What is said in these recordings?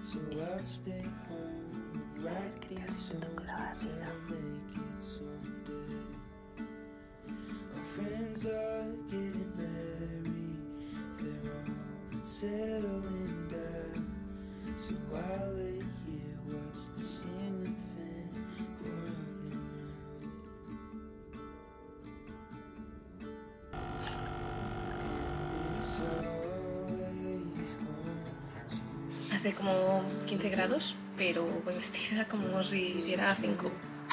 Hace como 15 grados, pero voy vestida como si hiciera 5.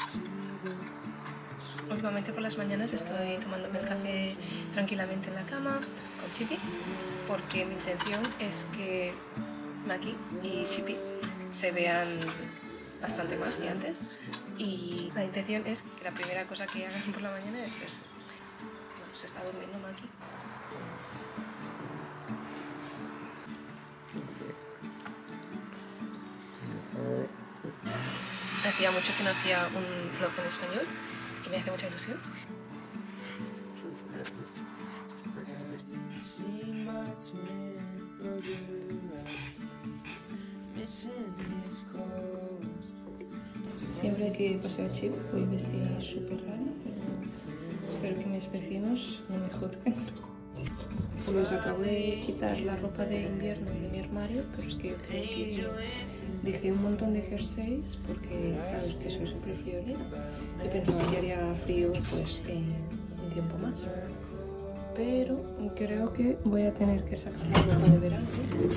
Últimamente por las mañanas estoy tomándome el café tranquilamente en la cama con Chippy, porque mi intención es que Maki y Chippy se vean bastante más que antes, y la intención es que la primera cosa que hagan por la mañana es verse. Bueno, se está durmiendo Maki. Hacía mucho que no hacía un vlog en español y me hace mucha ilusión. Siempre que paseo a Chip voy vestida súper rara, pero espero que mis vecinos no me juzguen. Pues acabo de quitar la ropa de invierno de mi armario, pero es que yo creo que dejé un montón de jerseys porque, claro, es que soy súper friolera y pensaba que haría frío pues un tiempo más. Pero creo que voy a tener que sacar la ropa de verano.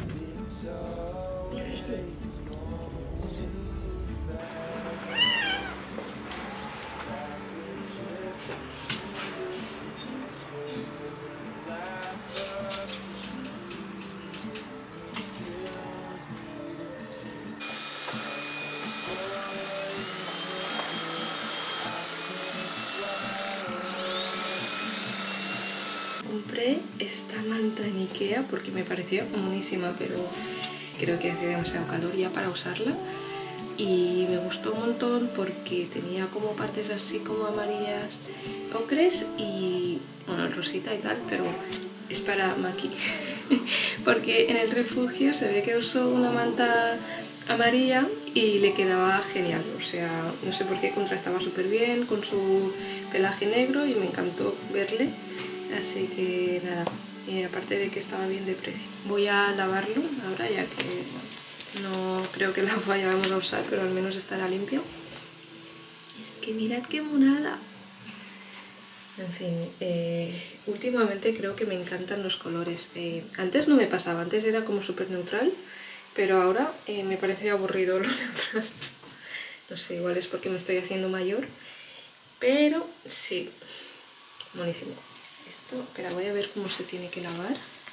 Compré esta manta en Ikea porque me pareció monísima, pero creo que hace demasiado calor ya para usarla, y me gustó un montón porque tenía como partes así como amarillas ocres y bueno, rosita y tal, pero es para Maki porque en el refugio se ve que usó una manta amarilla y le quedaba genial, o sea, no sé por qué contrastaba súper bien con su pelaje negro y me encantó verle. Así que nada, y aparte de que estaba bien de precio. Voy a lavarlo ahora, ya que no creo que la vayamos a usar, pero al menos estará limpio. Es que mirad qué monada. En fin, últimamente creo que me encantan los colores. Antes no me pasaba, antes era como súper neutral, pero ahora me parece aburrido lo neutral. No sé, igual es porque me estoy haciendo mayor, pero sí, buenísimo. Esto, espera, voy a ver cómo se tiene que lavar.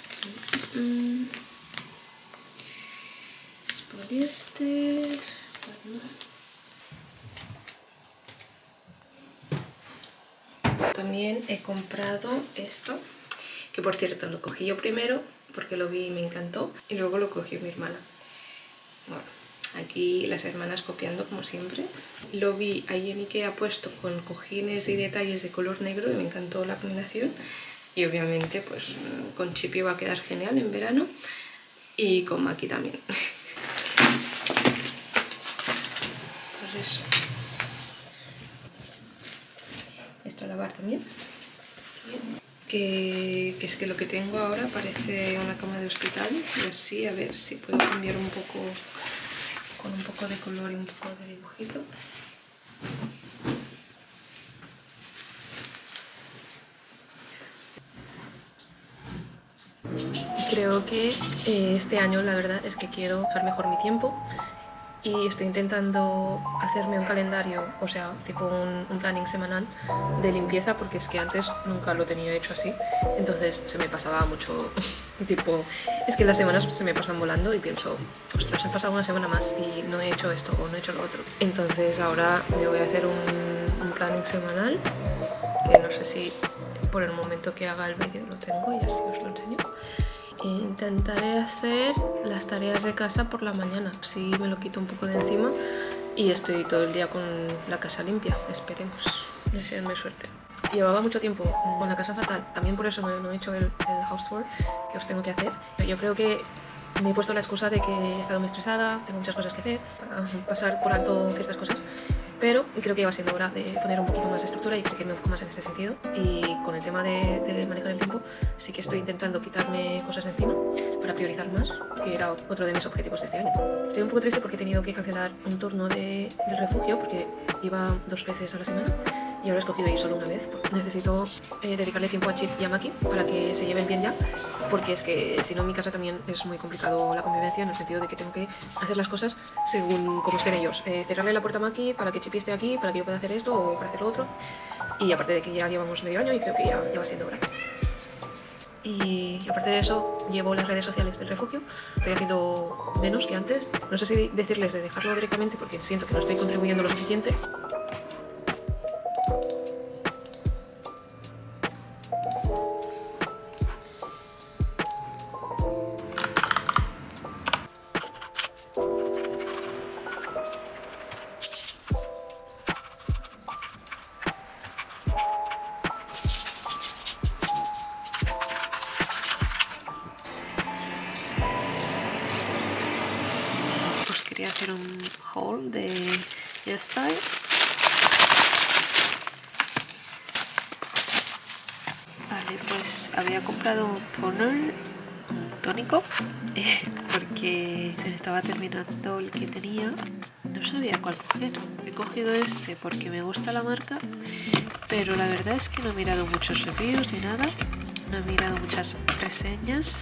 Es poliéster. También he comprado esto, que por cierto lo cogí yo primero porque lo vi y me encantó, y luego lo cogió mi hermana. Bueno, aquí las hermanas copiando como siempre. Lo vi ahí en Ikea puesto con cojines y detalles de color negro y me encantó la combinación. Y obviamente pues con Chippy va a quedar genial en verano y con Maki también. Pues eso. Esto a lavar también. Que es que lo que tengo ahora parece una cama de hospital, y así a ver si puedo cambiar un poco, con un poco de color y un poco de dibujito. Creo que este año la verdad es que quiero dejar mejor mi tiempo y estoy intentando hacerme un calendario, o sea, tipo un planning semanal de limpieza, porque es que antes nunca lo tenía hecho así, entonces se me pasaba mucho, tipo, es que las semanas se me pasan volando y pienso, ostras, ha pasado una semana más y no he hecho esto o no he hecho lo otro. Entonces ahora me voy a hacer un planning semanal, que no sé si por el momento que haga el vídeo lo tengo y así os lo enseño. Intentaré hacer las tareas de casa por la mañana, así me lo quito un poco de encima y estoy todo el día con la casa limpia, esperemos, deseadme suerte. Llevaba mucho tiempo con la casa fatal, también por eso no he hecho el house tour que os tengo que hacer. Yo creo que Me he puesto la excusa de que he estado muy estresada, tengo muchas cosas que hacer para pasar por alto ciertas cosas, pero creo que ya va siendo hora de poner un poquito más de estructura y exigirme un poco más en este sentido. Y con el tema de manejar el tiempo, sí que estoy intentando quitarme cosas de encima para priorizar más, que era otro de mis objetivos de este año. Estoy un poco triste porque he tenido que cancelar un turno del refugio porque iba 2 veces a la semana y ahora he escogido ir solo una vez. Necesito dedicarle tiempo a Chip y a Maki para que se lleven bien ya, porque es que si no en mi casa también es muy complicado la convivencia, en el sentido de que tengo que hacer las cosas según como estén ellos. Cerrarle la puerta a Maki para que Chip esté aquí, para que yo pueda hacer esto o para hacer lo otro. Y aparte de que ya llevamos medio año y creo que ya va siendo hora. Y aparte de eso, llevo las redes sociales del refugio. Estoy haciendo menos que antes. No sé si decirles de dejarlo directamente porque siento que no estoy contribuyendo lo suficiente. Quería hacer un haul de YesStyle. Vale, pues había comprado un toner, un tónico, porque se me estaba terminando el que tenía. No sabía cuál coger. He cogido este porque me gusta la marca, pero la verdad es que no he mirado muchos reviews ni nada. No he mirado muchas reseñas.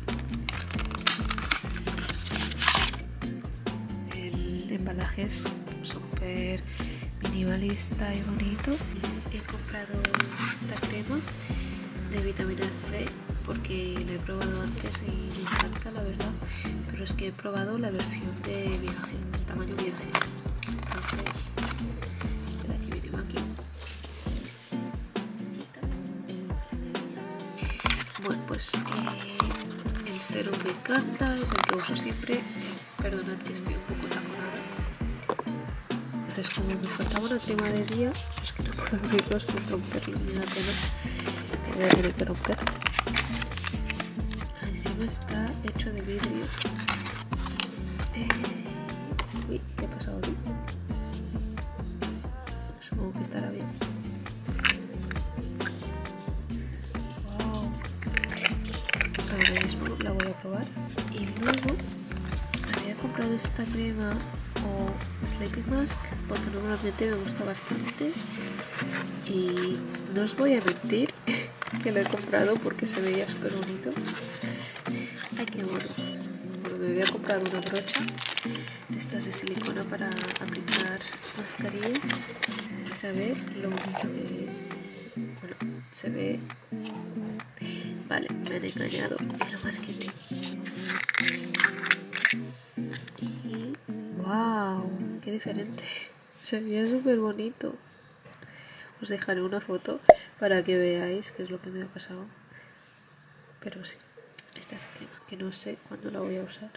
El embalaje es súper minimalista y bonito. He comprado esta crema de vitamina C porque la he probado antes y me encanta, la verdad, pero es que he probado la versión de viaje, el tamaño viaje. Entonces, espera, que viene aquí. Bueno, pues el serum me encanta, es el que uso siempre. Perdonad que estoy un poco taconada. Entonces, como me faltaba una crema de día, es que no puedo abrirlo sin romperlo, me da pena. Lo voy a tener que romper. Encima está hecho de vidrio. Uy, ¿qué ha pasado aquí? Supongo que estará bien. Wow. Ahora mismo la voy a probar. Y luego había comprado esta crema o sleeping mask porque normalmente me gusta bastante. Y no os voy a mentir que lo he comprado porque se veía súper bonito. Ay, qué bueno. Bueno, me había comprado una brocha de estas de silicona para aplicar mascarillas. Vais a ver lo bonito que es. Bueno, se ve... Vale, me han engañado el marketing. Y... ¡wow! ¡Qué diferente! Se veía súper bonito. Os dejaré una foto para que veáis qué es lo que me ha pasado. Pero sí, esta es la crema, que no sé cuándo la voy a usar.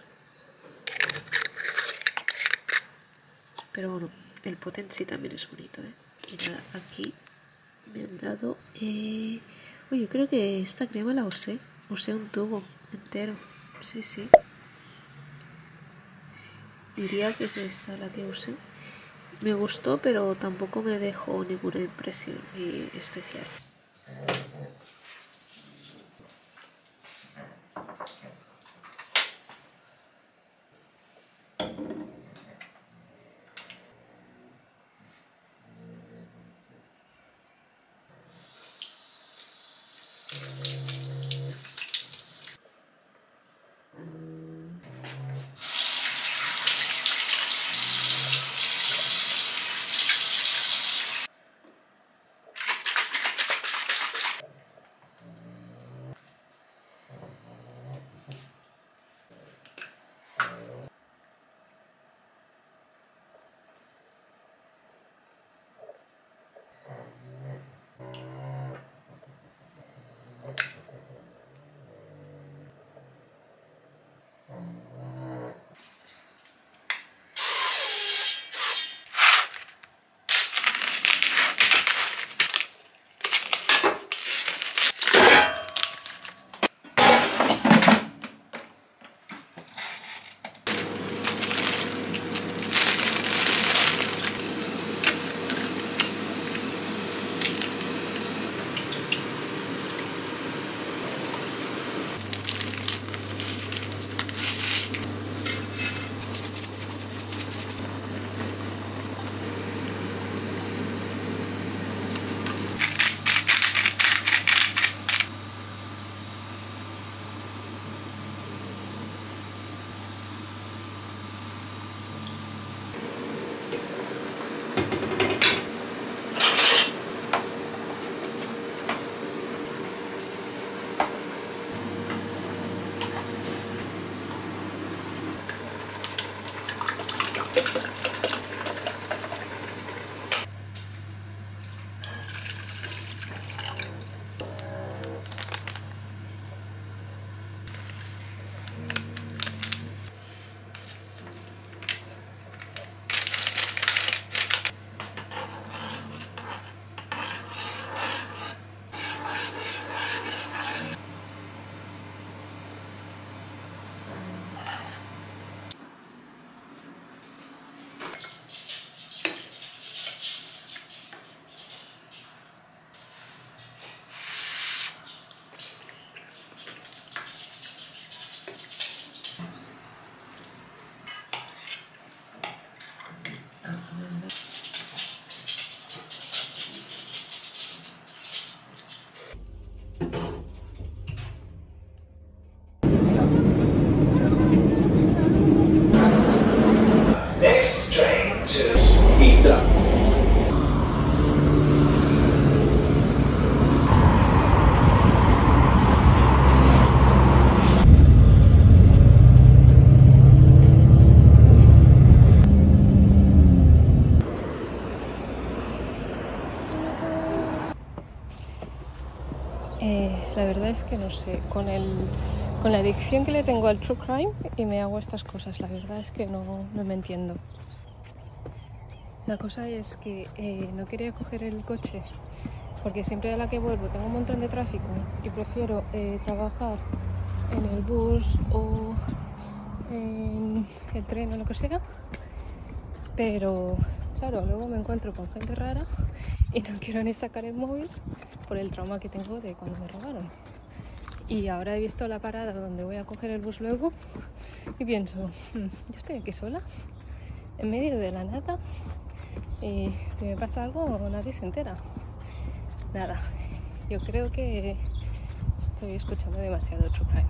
Pero bueno, el pot en sí también es bonito, ¿eh? Y nada, aquí me han dado... Uy, yo creo que esta crema la usé. Usé un tubo entero. Sí, sí. Diría que es esta la que usé. Me gustó, pero tampoco me dejó ninguna impresión especial. La verdad es que no sé, con la adicción que le tengo al true crime y me hago estas cosas, la verdad es que no me entiendo. La cosa es que no quería coger el coche porque siempre a la que vuelvo tengo un montón de tráfico y prefiero trabajar en el bus o en el tren o lo que sea, pero claro, luego me encuentro con gente rara y no quiero ni sacar el móvil por el trauma que tengo de cuando me robaron. Y ahora he visto la parada donde voy a coger el bus luego y pienso, yo estoy aquí sola, en medio de la nada, y si me pasa algo nadie se entera. Nada, yo creo que estoy escuchando demasiado true crime.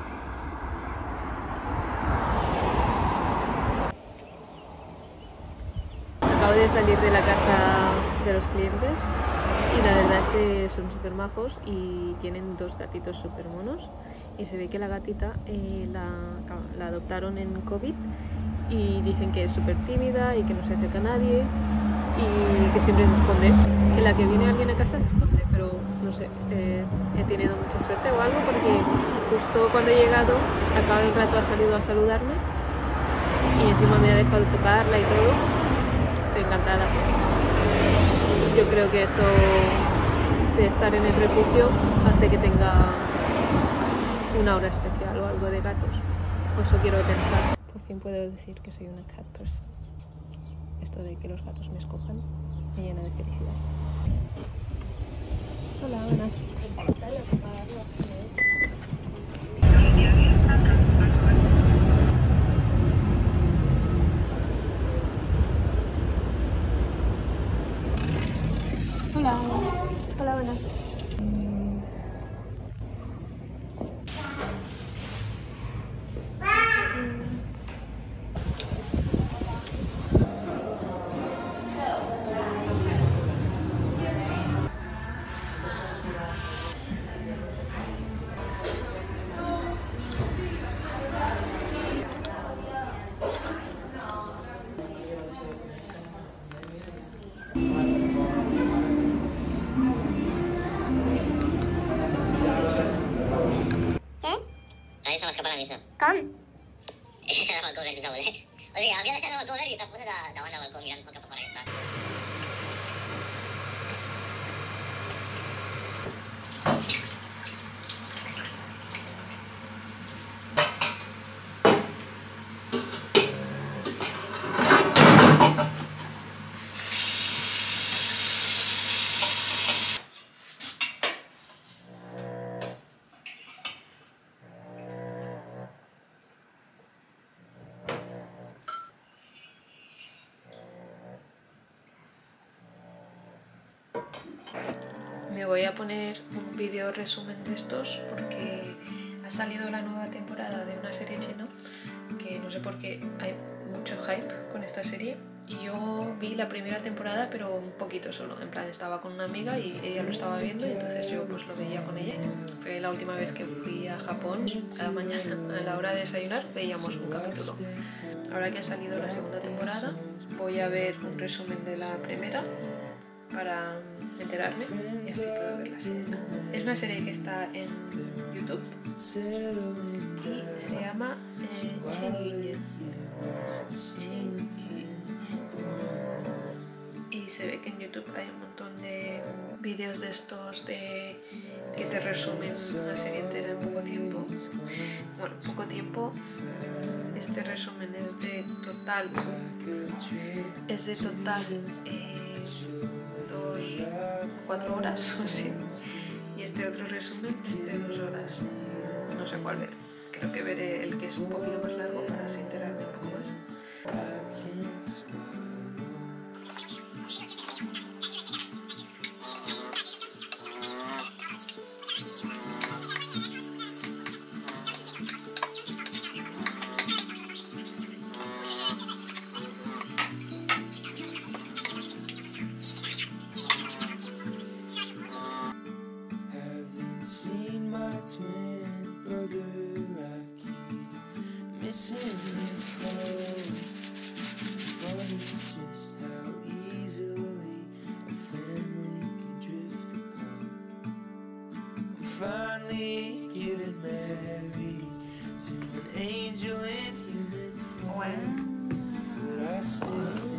Acabo de salir de la casa de los clientes y la verdad es que son súper majos y tienen 2 gatitos súper monos y se ve que la gatita la adoptaron en COVID y dicen que es súper tímida y que no se acerca a nadie y que siempre se esconde, que la que viene alguien a casa se esconde, pero no sé, he tenido mucha suerte o algo porque justo cuando he llegado, al cabo de un rato ha salido a saludarme y encima me ha dejado tocarla y todo. Estoy encantada. Yo creo que esto de estar en el refugio hace que tenga una hora especial o algo de gatos, o eso quiero pensar. Por fin puedo decir que soy una cat person. Esto de que los gatos me escojan me llena de felicidad. Hola, buenas. Hola. Hola, buenas. Com? He deixat el balcó sense voler. O sigui, havia deixat el balcó obert i s'ha posat davant del balcó mirant pel que fa fora i està. Me voy a poner un vídeo resumen de estos porque ha salido la nueva temporada de una serie china que no sé por qué hay mucho hype con esta serie y yo vi la primera temporada pero un poquito solo, en plan estaba con una amiga y ella lo estaba viendo y entonces yo pues lo veía con ella. Fue la última vez que fui a Japón, cada mañana a la hora de desayunar veíamos un capítulo. Ahora que ha salido la segunda temporada voy a ver un resumen de la primera para enterarme y así puedo ver la segunda. Es una serie que está en YouTube y se llama Qingyun. Y se ve que en YouTube hay un montón de vídeos de estos de que te resumen una serie entera en poco tiempo. Bueno, poco tiempo. Este resumen es de total 4 horas o así. Y este otro resumen es de 2 horas. No sé cuál ver. Creo que veré el que es un poquito más largo para así enterarme un poco más. Twin brother, I keep missing his call. finally getting married to an angel in human form, but I still